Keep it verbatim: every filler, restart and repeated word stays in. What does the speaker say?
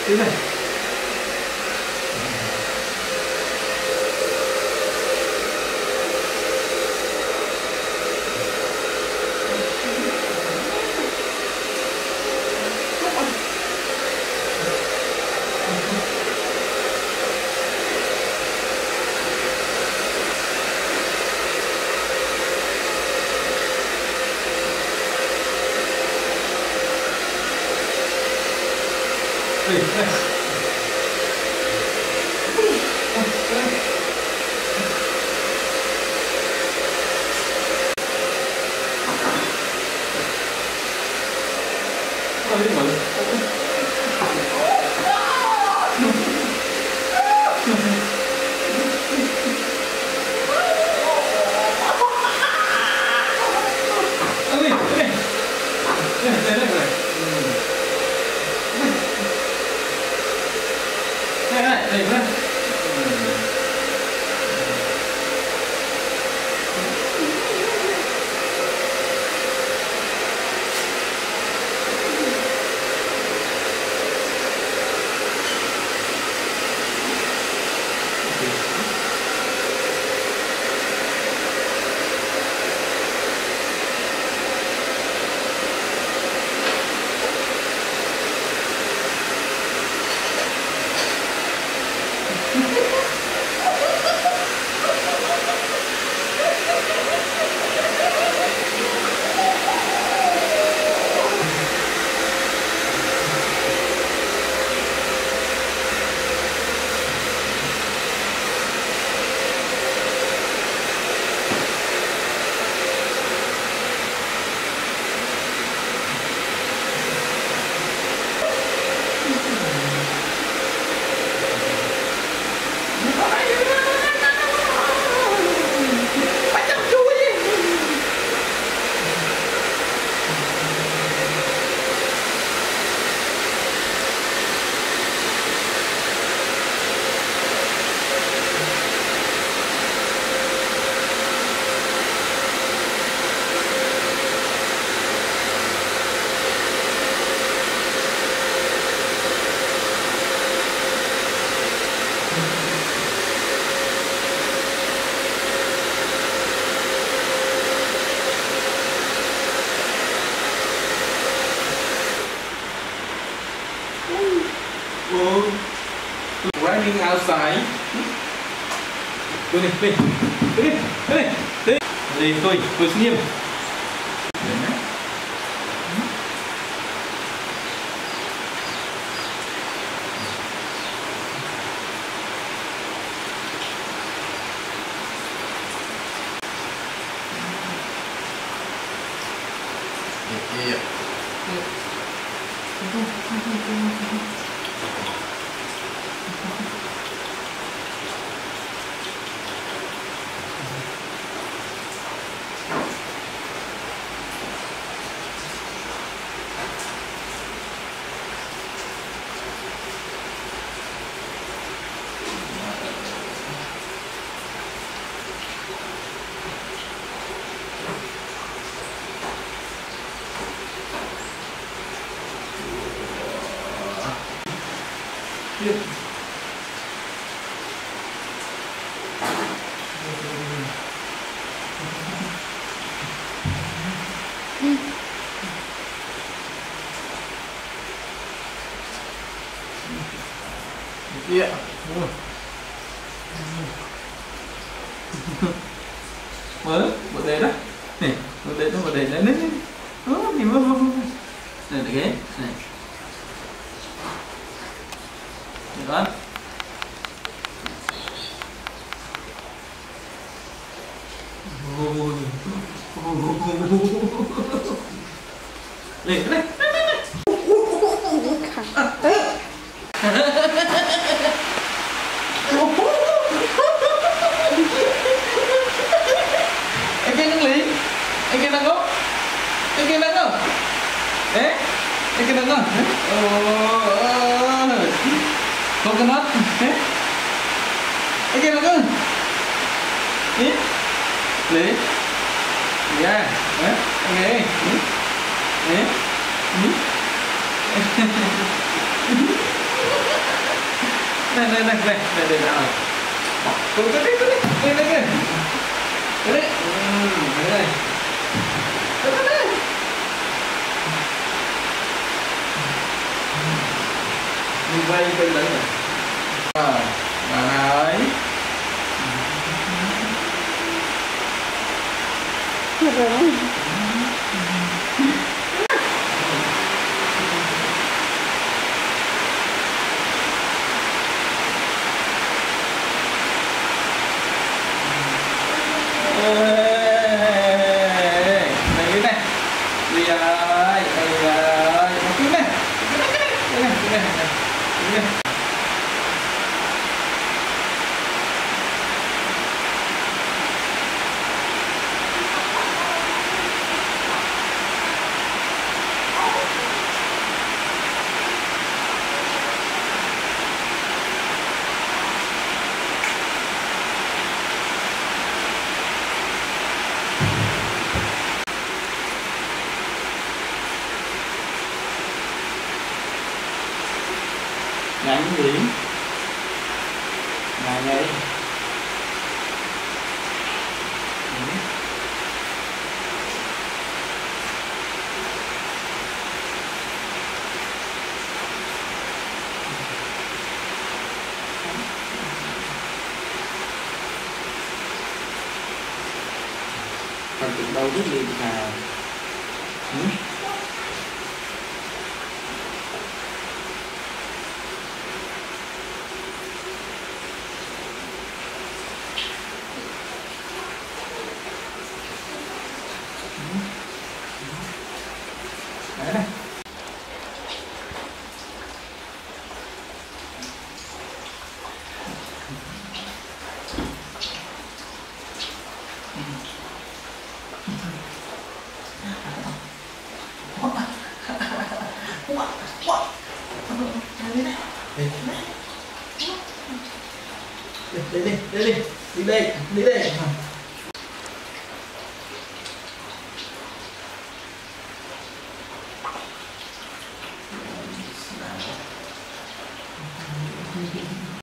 Thế này. Đây, đây. Ôi, mở. Ôi, đây. Đây, đây, đây. Đây này, đây này. Running outside. Tôi này, đây, đây, đây, đây, đây, tôi, tôi xin nghiêm. Iya. Yeah. Iya. Mở, bật đèn đó. Này, bật đèn đó, bật đèn đấy. Đấy. Đó, thì mở mở. Này là ghế. Này. Được không? Lên, lên. Anh kia đang lý, anh kia đang ngốc, anh kia đang ngốc. Đấy, anh kia đang ngốc. Coconut, eh? Again, again. Eh? Play. Yeah. Eh? Okay. Eh? Eh? Này này này này này này nào. Cứ cứ đi cứ đi. Đây đây đây. Đây. Ừ, đây đây. Đây đây. Đi vay bên đấy rồi. Rồi, đấy. Rồi. Này này. Đi ơi, đi ơi. Cứ này. Cứ này, cứ này, cứ này. Cứ này. Ngắn gì? Này đây. Còn tụi đâu biết gì nào. Ừ? Đấy này. Đi đi đi đi đi đây đi đây.